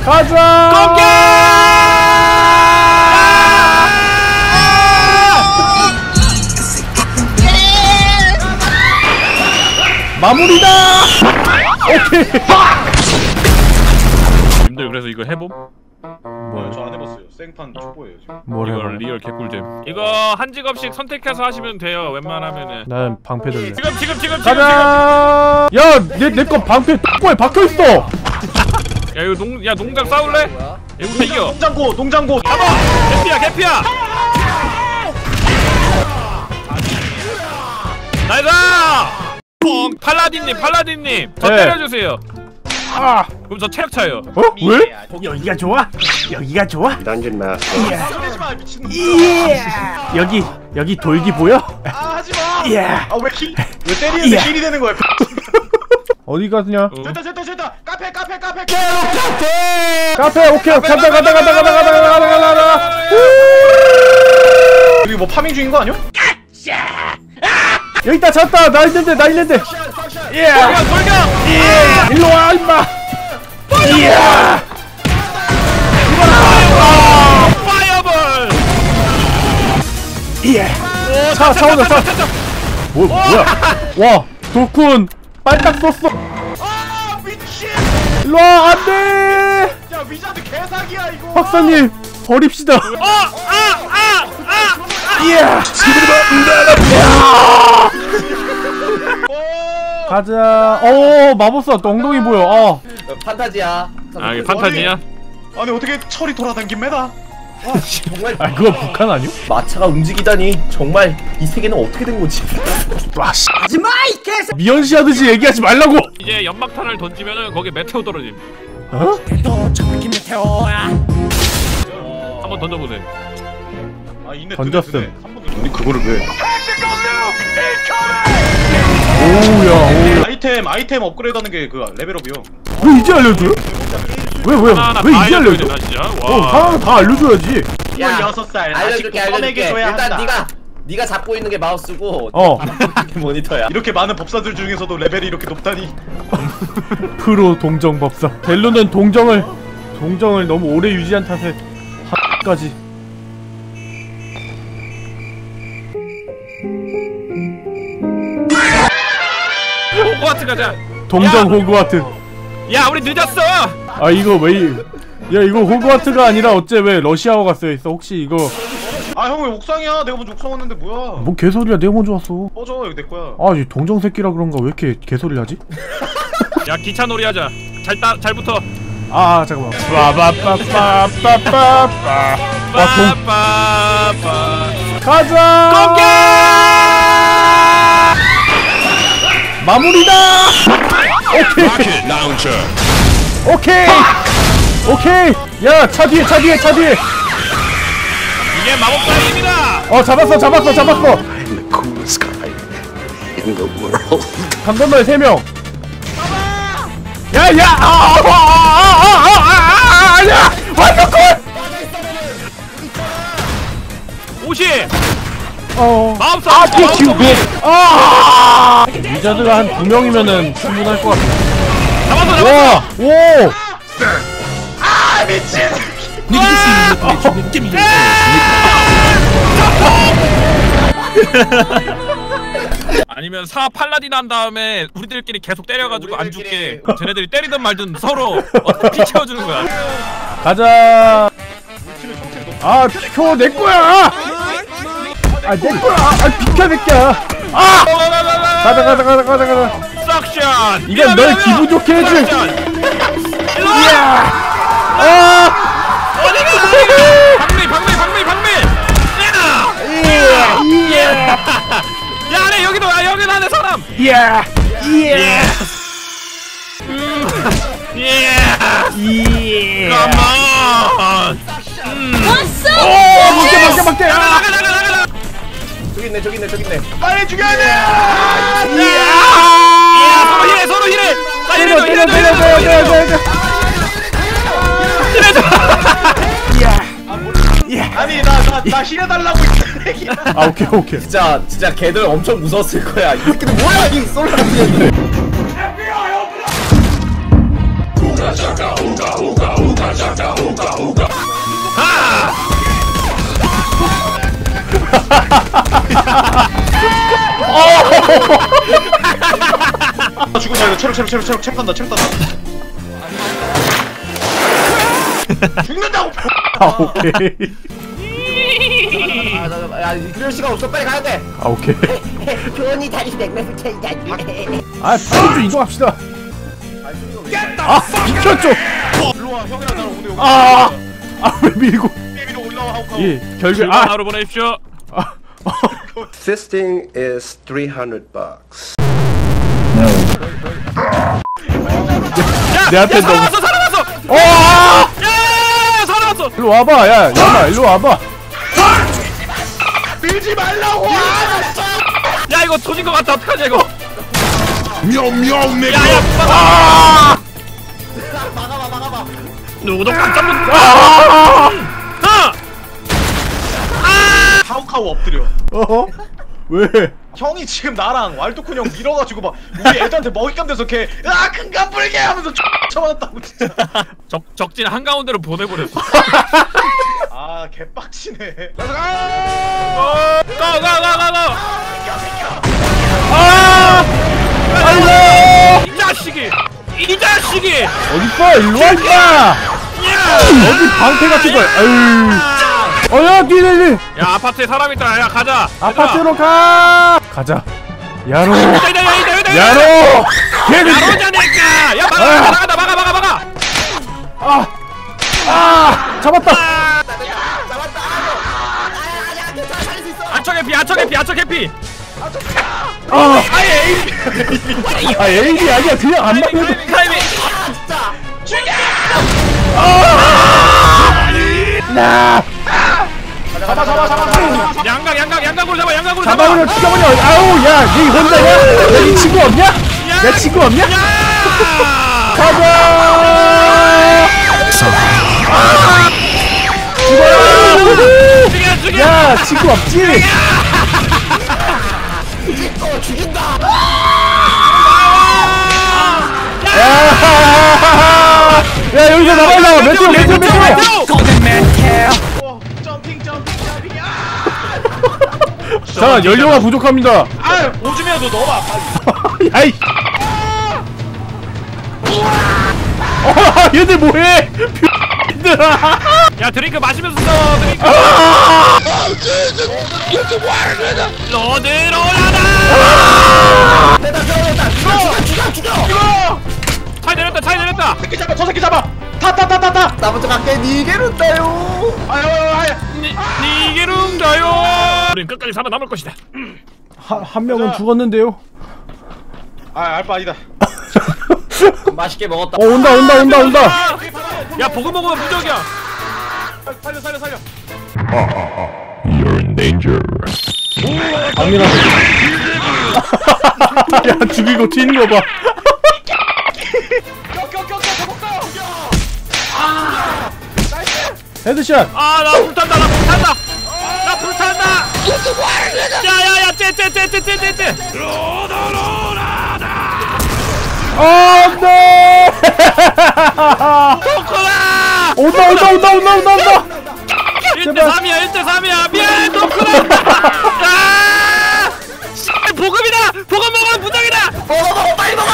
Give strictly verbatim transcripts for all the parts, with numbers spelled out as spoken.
가자. 공격! 마무리다. 오케이. 님들 그래서 이거 해봄? 뭐야? 저 안 해봤어요. 생판 초보예요 지금. 뭘 해봐? 이거 리얼 개꿀잼. 이거 한 직업씩 선택해서 하시면 돼요. 웬만하면은. 난 방패 들래. 지금 지금 지금 지금 가자. 야, 내 내 거 방패 똥꼬에 박혀 있어. 지금. 야 이거 농, 야 농장 싸울래? 이거 이겨. 농장고, 농장고. 잡아. 개피야 개피야. 나이다. 팔라딘님 팔라딘님 저 네. 때려주세요. 아, 그럼 저 체력 차요. 어? 왜? 여기가 좋아? 여기가 좋아? Dungeon Master. 하지마 미친. 예. 여기 여기 돌기 보여? 아 하지마. 예. 아왜 힐? 왜 때리는데 예. 힐이 되는 거야? 어디 가냐? 어. 됐다 됐다 됐다. 카페 카페 카페. 카페 오케이. 가자 가자 가자 가자 가자 가자 가자 가자. 여기 뭐 파밍 중인 거 아니야? 여기 있다 찾았다. 나 있는데 나 있는데. 예. 돌격 돌격. 예. 일로 와 임마. 예. 파이어볼. 예. 차 차원다 차. 뭐 뭐야? 와 도쿤 빨딱 썼어. 아 미친. 일로 와 안돼. 야 위자드 개사기야 이거. 박사님 버립시다. 어아아아 예. 오. 가자. 오 마법사 엉덩이 보여. 아. 판타지야. 아 이게 판타지냐? 아니 어떻게 철이 돌아다닙니다. 정말 아 그거 북한 아니야? 마차가 움직이다니 정말 이 세계는 어떻게 된 거지? 하지마 이 개새. 미연씨 하듯이 얘기하지 말라고. 이제 연막탄을 던지면은 거기에 메테오 떨어짐. 어? 또 저기 메테오야. 한번 던져보세요. 아 있네. 던졌음. 드네, 드네. 한 번도 우리 그거를 왜? 오우야 오우야. 아이템 아이템 업그레이드하는 게 그 레벨업이요. 왜 이제 알려줘요? 왜 왜? 하나 왜 다 이제 알려줘야 알려줘? 되나 진짜? 어 와. 상황 다 알려줘야지. 스물여섯 살 알려줄게 알려줄게. 일단 네가 네가 잡고 있는 게 마우스고 어. 모니터야. 이렇게 많은 법사들 중에서도 레벨이 이렇게 높다니. 프로 동정 법사. 델루는 동정을 동정을 너무 오래 유지한 탓에 까지. 호그와트 가자. 동정 야! 호그와트. 야 우리 늦었어. 아 이거 왜? 이- 야 이거 호그와트가 아니라 어째 왜 러시아어가 쓰여 있어? 혹시 이거 아 형 왜 옥상이야? 내가 먼저 옥상 왔는데 뭐야? 뭔 개소리야? 내가 먼저 왔어. 꺼져 여기 내 거야. 아, 이 동정 새끼라 그런가 왜 이렇게 개소리를 하지? 야 기차 놀이 하자. 잘따 잘 붙어. 아, 잠깐만. 빠바빠빠빠빠빠. 와, 동 빠빠빠. 가자. 공격! 마무리다. 오케이. 오케이. 오케이. 야, 차 뒤에, 차 뒤에, 차 뒤에. 이게 마법사입니다. 어, 잡았어, 잡았어, 잡았어. I'm the coolest guy in the world. 강건너에 세 명. 야, 야, 아, 아, 아, 아, 아, 아, 아, 야, 완벽골. 오십. 어. 마법사. 아, 마법사. 큐빅. 아. 위자드가 한 두 명이면은 충분할 것 같아. 잡았어 잡았어. 와, 오. 아 미친. 아니면 사 팔라딘 한 다음에 우리들끼리 계속 때려가지고 안 죽게 쟤네들이 때리든 말든 서로 어, 피 채워주는 거야. 가자. 아, 표 내 거야. 아, 내 거야. 아, 비켜 새끼야. 아! 가자, 가자, 가자, 가자, 가자. 싹션. 이건 널 기분 좋게 해줄. 일로 와. 이야. 아! 어디가? 방미 방미 방미 방미. 야. 이야. 야 안에 여기도 야 여기도 안에 사람. 이야. 이야. 예. 이야. Come on. 오, 밖에, 밖에, 밖에. 아! 나가 나가 나가 나가. 저기 있네 저기 있네 저기 있네. 빨리 죽여야 돼. 야 서로 힐해 서로 힐해. 나 때려, 힐해줘 때려, 힐해줘 때려, 때려, 힐해줘 때려, 때려. 힐해줘. 아니 나 나 나 힐해달라고 했는데. 아, 오케이, 오케이. 진짜 진짜 걔들 엄청 무서웠을 거야. 이 새끼들 뭐야 이 솔로 같은 애들. 아 죽었다 이거 체력 체력 체력 체력 체력 탄다 체력 탄다 죽는다고. 아 오케이. 아, 나, 나, 야, 이럴 시간 없어. 빨리 가야 돼. 아 오케이. 교원이 다시 맥맥을 차이다. 아 빨리 좀 이동합시다. 아 비켜 좀. 일로와 형이랑 나랑 오늘 여기 아, 아 왜 밀고? 위로 올라와 하고 가고. 예, 결국 즐거운 아, 하루 보내십시오. 아, This thing is three hundred bucks. 내 앞에 너무. 살아났어 살아났어. 어, 아! 야 살아났어. 일로 와봐, 야, 야마, 일로 와봐. 밀지 말라고. 야 이거 조진 것 같아. 어떡하냐 이거. 명명 내. 야야 아! 막아봐, 막아봐. 누구도 깜짝 놀. 아! 아! 카우카우 엎드려. 어? 왜? 형이 지금 나랑 왈도쿤 형 밀어가지고 막 우리 애들한테 먹잇감 돼서 걔 아 큰감 불게 하면서 쳐맞았다고 진짜. 적 적진 한 가운데로 보내버렸어. 아 개빡치네. 가가가가가. 아! 아이고! 이 자식이. 이 자식이. 어딨어? 일로 와, 임마! 어디 방패 같은 걸? 아유. 어, 야, 뒤에, 뒤에. 야 아파트에 사람 있다. 야 가자. 아파트로 가. 가자. 야로. 얘들아. 있다, 있다, 있다, 있다, 있다. 야로. 걔는. 야로자니까. 야 막아 아. 막아 막아 막아 막아. 아, 아, 잡았다. 아처 개피 아처 개피 아처 개피. 아, 아예 에이. 아, 에임이 아니야. 그냥 안 타이밍 맞는. 타이밍 타이밍. 나. 잡아 잡아 잡아 잡아. 양각 양각 양각으로 잡아 양각으로 잡아. 잡아버려, 죽여버려. 아우, 야, 니 혼자냐? 야, 니 친구 없냐? 내 친구 없냐? 야! 가자. 죽어라. 죽여 죽여. 야, 친구 없지? 야, 야, 여기서 나가, 나가. 메테오, 메테오, 메테오. 어, 점핑 점핑 점핑. 자, 연료가 부족합니다. 아 오줌이라도 넣어봐 빨리. 야이. 어, 얘들 뭐해? 얘들아. 야 드링크 마시면서 써 드링크. 로드 롤라다. 죽여, 죽여. 차이 내렸다 차이 내렸다. 새끼 잡아 저 새끼 잡아. 타 타 타 타타. 나 먼저 갈게. 니게로 따요. 아유 아유. 니 니게lun가요. 우린 끝까지 살아남을 것이다. 한, 한 명은 죽었는데요. 아 알바 아니다. 맛있게 먹었다. 어, 온다, 온다, 온다, 온다. 야 보고 먹으면 무적이야. 살려 살려 살려. 강민아. 야, 죽이고 튀는 거 봐. 껴껴껴껴 저거 헤드샷. 아나 불탄다 나 불탄다. 나 불탄다. 야야야 째째째째째째. 로드 롤라다. 안 돼! 토크라! 온다, 온다, 온다, 온다, 온다, 온다! 일 대 삼이야 일 대 삼이야 미안 토크라! 아! 씨, 보급이다! 보급 먹으면 무적이다! 먹어, 먹어, 빨리 먹어.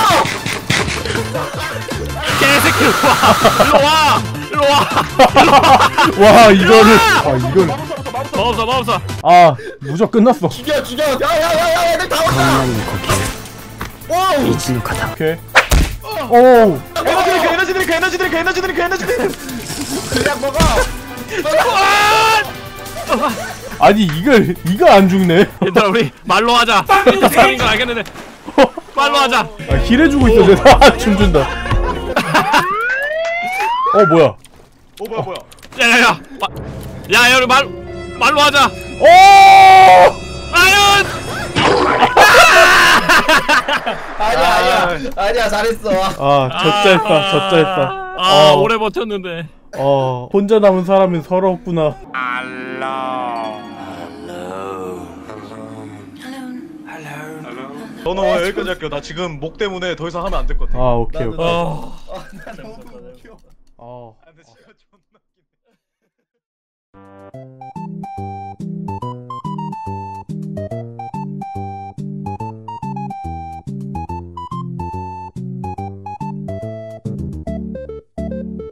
개새끼 일로 와! 일로 와! 일로 와! 와, 이거를. 아, 이걸. 먹었어 먹었어. 아, 무적 끝났어. 죽여, 죽여. 야, 야, 야, 야, 애들 다 왔다. 와우. 오케이. 오. 에너지 드링크 에너지 드링크 에너지 드링크 에너지 드링크 에너지 드링크. 그냥 먹어. 아니, 이걸, 이거 안 죽네. 얘들아 우리 말로 하자. 일 대 삼인 건 알겠는데 말로 하자. 아, 힐해주고 있어, 내가. 아, 춤준다. 어, 뭐야. 어 뭐야 뭐야. 야야야 야야 우리 말 말로 하자. 오! 아윤! 아니야, 아니야. 아니야, 잘했어. 아, 젖잘다, 젖잘다. 아 어. 오래 버텼는데. 어, 혼자 남은 사람은 서럽구나. 너는 오늘 여기까지 할게요. 나 지금 목 때문에 더 이상 하면 안 될 것 같아. 아, 오케이, 오케이. 어. 아, 나 너무 어. 아 근데 진짜 존나 웃기네.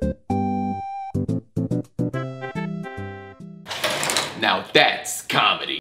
Now that's comedy.